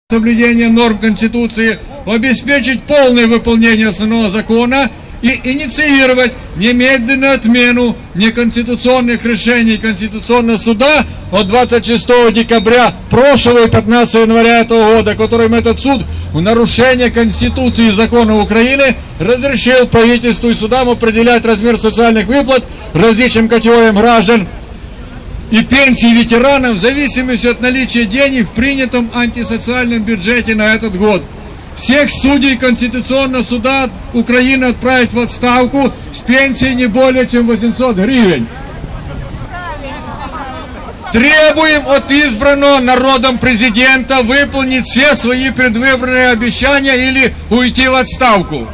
соблюдения норм Конституции, обеспечить полное выполнение основного закона и инициировать немедленную отмену неконституционных решений Конституционного суда от 26 декабря прошлого и 15 января этого года, которым этот суд в нарушение Конституции и законов Украины разрешил правительству и судам определять размер социальных выплат различным категориям граждан и пенсии ветеранам в зависимости от наличия денег в принятом антисоциальном бюджете на этот год. Всех судей Конституционного суда Украины отправить в отставку с пенсией не более чем 800 гривен. Требуем от избранного народом президента выполнить все свои предвыборные обещания или уйти в отставку.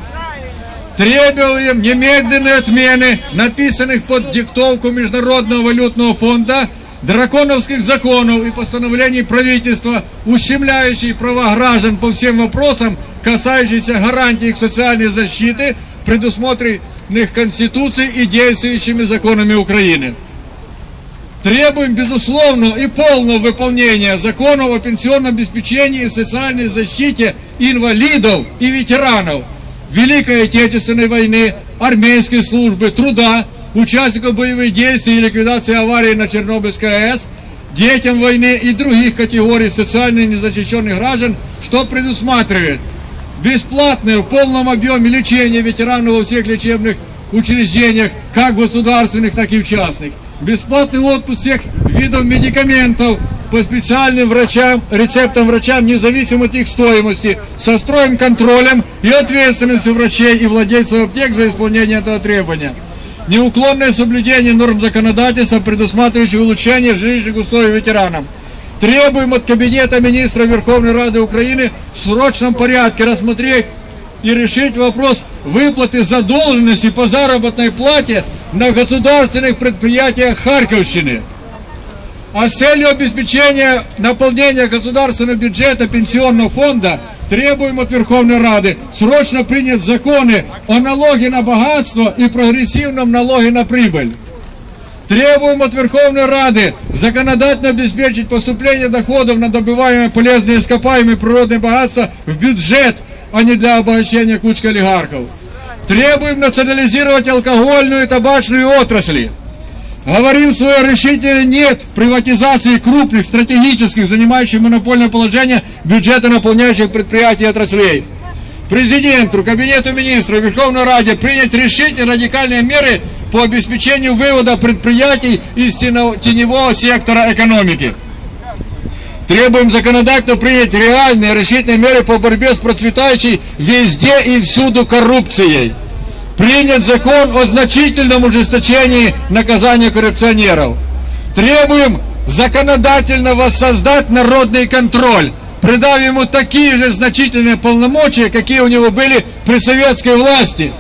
Требуем немедленной отмены написанных под диктовку Международного валютного фонда драконовских законов и постановлений правительства, ущемляющих права граждан по всем вопросам, касающихся гарантий их социальной защиты, предусмотренных Конституцией и действующими законами Украины. Требуем безусловного и полного выполнения законов о пенсионном обеспечении и социальной защите инвалидов и ветеранов Великой Отечественной войны, армейской службы, труда, участников боевых действий и ликвидации аварии на Чернобыльской АЭС, детям войны и других категорий социально незащищенных граждан, что предусматривает бесплатное в полном объеме лечение ветеранов во всех лечебных учреждениях, как государственных, так и в частных, бесплатный отпуск всех видов медикаментов по специальным рецептам врачам, независимо от их стоимости, со строгим контролем и ответственностью врачей и владельцев аптек за исполнение этого требования. Неуклонное соблюдение норм законодательства, предусматривающих улучшение жилищных условий ветеранам. Требуем от Кабинета министров Верховной Рады Украины в срочном порядке рассмотреть и решить вопрос выплаты задолженности по заработной плате на государственных предприятиях Харьковщины. А с целью обеспечения наполнения государственного бюджета пенсионного фонда требуем от Верховной Рады срочно принять законы о налоге на богатство и прогрессивном налоге на прибыль. Требуем от Верховной Рады законодательно обеспечить поступление доходов на добываемые полезные ископаемые природные богатства в бюджет, а не для обогащения кучки олигархов. Требуем национализировать алкогольную и табачную отрасли. Говорим свое решительное «нет» приватизации крупных, стратегических, занимающих монопольное положение бюджета наполняющих предприятий и отраслей. Президенту, Кабинету министров, Верховной Раде принять решительные радикальные меры по обеспечению вывода предприятий из теневого сектора экономики. Требуем законодательно принять реальные решительные меры по борьбе с процветающей везде и всюду коррупцией. Принят закон о значительном ужесточении наказания коррупционеров. Требуем законодательно воссоздать народный контроль, придав ему такие же значительные полномочия, какие у него были при советской власти.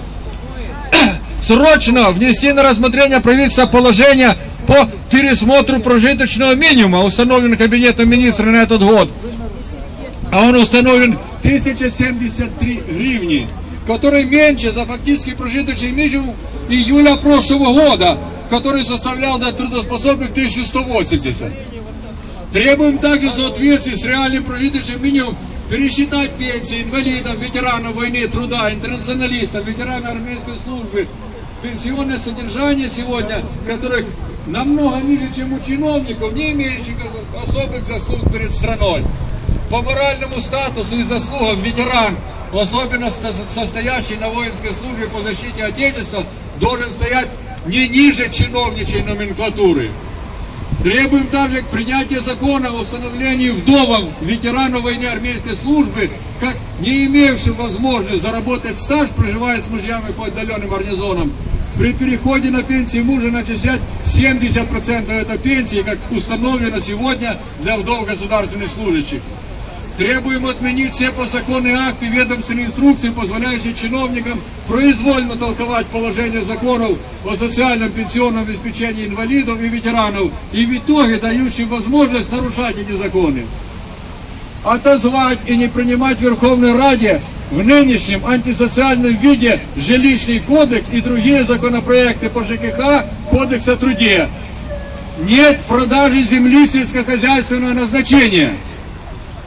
Срочно внести на рассмотрение правительства положение по пересмотру прожиточного минимума, установленного Кабинетом министров на этот год. А он установлен 1073 гривни, который меньше за фактически прожиточный минимум июля прошлого года, который составлял для трудоспособных 1180. Требуем также в соответствии с реальным прожиточным минимумом пересчитать пенсии инвалидам, ветеранам войны, труда, интернационалистам, ветеранам армейской службы, пенсионное содержание сегодня, которых намного ниже, чем у чиновников, не имеющих особых заслуг перед страной. По моральному статусу и заслугам ветеран, особенно состоящий на воинской службе по защите Отечества, должен стоять не ниже чиновничьей номенклатуры. Требуем также принятия закона о установлении вдовам ветеранов войны армейской службы, как не имевшим возможности заработать стаж, проживая с мужьями по отдаленным гарнизонам, при переходе на пенсию мужа начислять 70% этой пенсии, как установлено сегодня для вдов государственных служащих. Требуем отменить все подзаконные акты, ведомственные инструкции, позволяющие чиновникам произвольно толковать положения законов о социальном пенсионном обеспечении инвалидов и ветеранов, и в итоге дающие возможность нарушать эти законы. Отозвать и не принимать в Верховной Раде в нынешнем антисоциальном виде жилищный кодекс и другие законопроекты по ЖКХ, кодекс о труде. Нет продажи земли сельскохозяйственного назначения.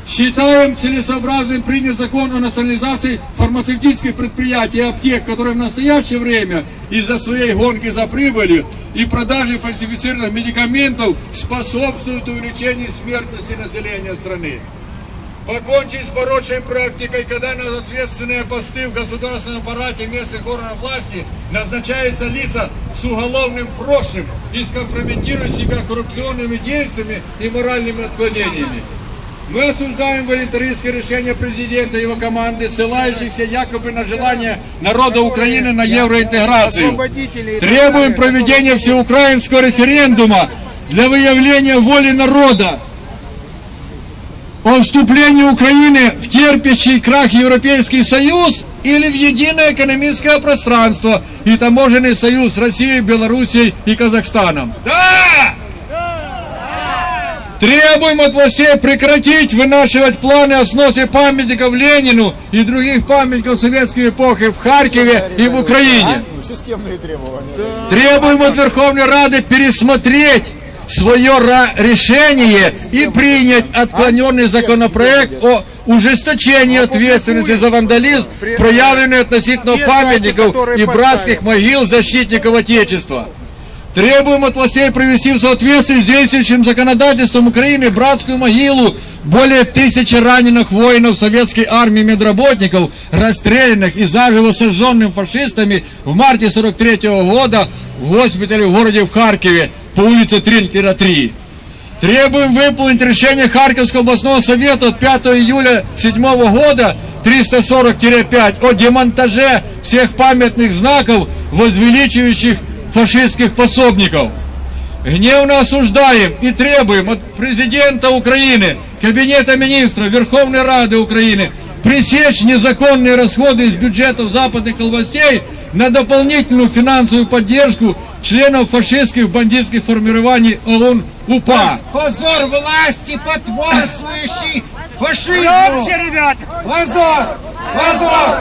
Считаем целесообразным принять закон о национализации фармацевтических предприятий и аптек, которые в настоящее время из-за своей гонки за прибылью и продажи фальсифицированных медикаментов способствуют увеличению смертности населения страны. Покончить с порочной практикой, когда на ответственные посты в государственном аппарате местных органов власти назначаются лица с уголовным прошлым и скомпрометируют себя коррупционными действиями и моральными отклонениями. Мы осуждаем волюнтаристское решение президента и его команды, ссылающихся якобы на желание народа Украины на евроинтеграцию. Требуем проведения всеукраинского референдума для выявления воли народа о вступлении Украины в терпящий крах Европейский Союз или в единое экономическое пространство и таможенный союз с Россией, Белоруссией и Казахстаном. Да! Требуем от властей прекратить вынашивать планы о сносе памятников Ленину и других памятников советской эпохи в Харькове и в Украине. Системные требования. Требуем от Верховной Рады пересмотреть свое решение и принять отклоненный законопроект о ужесточении ответственности за вандализм, проявленный относительно памятников и братских могил защитников Отечества. Требуем от властей привести в соответствии с действующим законодательством Украины братскую могилу более 1000 раненых воинов советской армии медработников, расстрелянных и заживо сожженных фашистами в марте 1943 года в госпитале в городе в Харькове по улице Тринкера 3. Требуем выполнить решение Харьковского областного совета от 5 июля 2007 года 340-5 о демонтаже всех памятных знаков, возвеличивающих фашистских пособников. Гневно осуждаем и требуем от президента Украины, Кабинета министров, Верховной Рады Украины пресечь незаконные расходы из бюджетов западных областей на дополнительную финансовую поддержку членов фашистских бандитских формирований ОУН-УПА. Позор власти, потворствующий фашизму! Громче, ребят! Позор! Позор!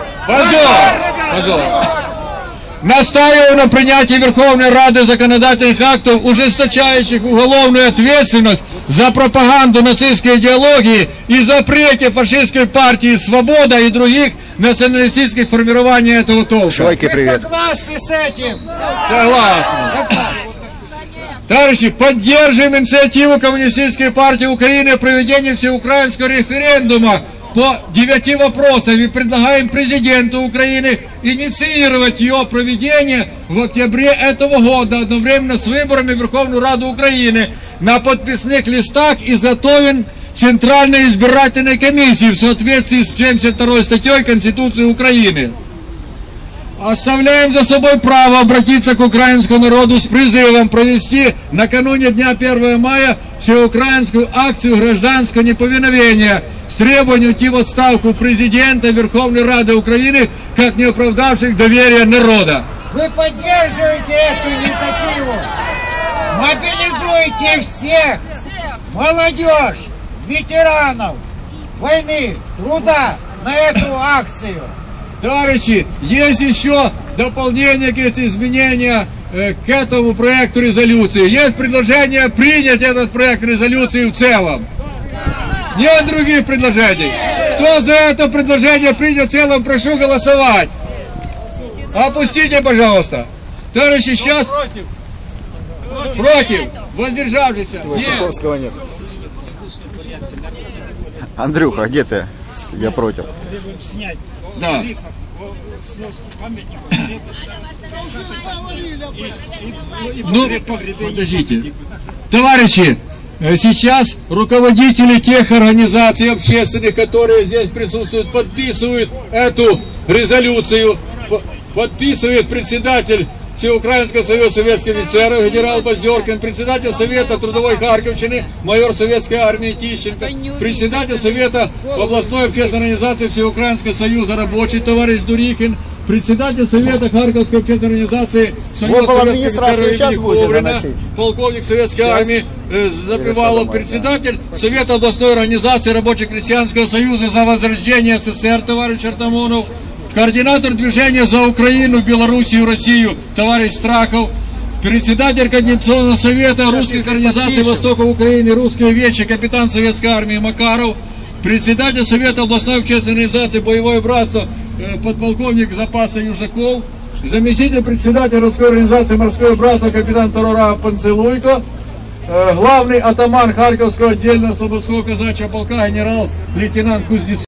Позор! Настаиваем на принятии Верховной Рады законодательных актов, ужесточающих уголовную ответственность за пропаганду нацистской идеологии и запрете фашистской партии «Свобода» и других националистических формирований этого толка. Швайки, привет! Вы согласны с этим? Согласны. Товарищи, поддерживаем инициативу Коммунистической партии Украины о проведении всеукраинского референдума по 9 вопросам и предлагаем президенту Украины инициировать ее проведение в октябре этого года, одновременно с выборами в Верховную Раду Украины. На подписных листах изготовлен Центральной избирательной комиссии в соответствии с 72 статьей Конституции Украины. Оставляем за собой право обратиться к украинскому народу с призывом провести накануне дня 1 мая всеукраинскую акцию гражданского неповиновения с требованием уйти в отставку президента Верховной Рады Украины как не оправдавших доверия народа. Вы поддерживаете эту инициативу? Мобилизуйте всех! Молодежь, ветеранов войны, труда на эту акцию! Товарищи, есть еще дополнение, изменения к этому проекту резолюции. Есть предложение принять этот проект резолюции в целом. Нет других предложений. Кто за это предложение принять в целом, прошу голосовать. Опустите, пожалуйста. Товарищи, сейчас... Против. Воздержавшийся. Высоковского нет. Андрюха, а где ты? Я против. Да. Ну, подождите. Товарищи, сейчас руководители тех организаций общественных, которые здесь присутствуют, подписывают эту резолюцию. Подписывает председатель Всеукраинского союза советских офицеров генерал Базеркин, председатель Совета трудовой Харьковщины, майор советской армии Тищенко, председатель Совета областной общественной организации Всеукраинского союза рабочих товарищ Дурикин, председатель Совета Харьковской общественной организации Союза советских офицеров полковник советской армии Запивалов, председатель Совета областной организации рабоче-крестьянского союза за возрождение СССР товарищ Артамонов, координатор движения за Украину, Белоруссию, Россию, товарищ Страхов, председатель Координационного совета русских организаций Востока Украины, русские вечи, капитан советской армии Макаров, председатель Совета областной общественной организации «Боевое братство» подполковник запаса Южаков, заместитель председателя городской организации «Морское братство» капитан Тарора Панцелуйко, главный атаман Харьковского отдельного слободского казачьего полка генерал-лейтенант Кузнецов.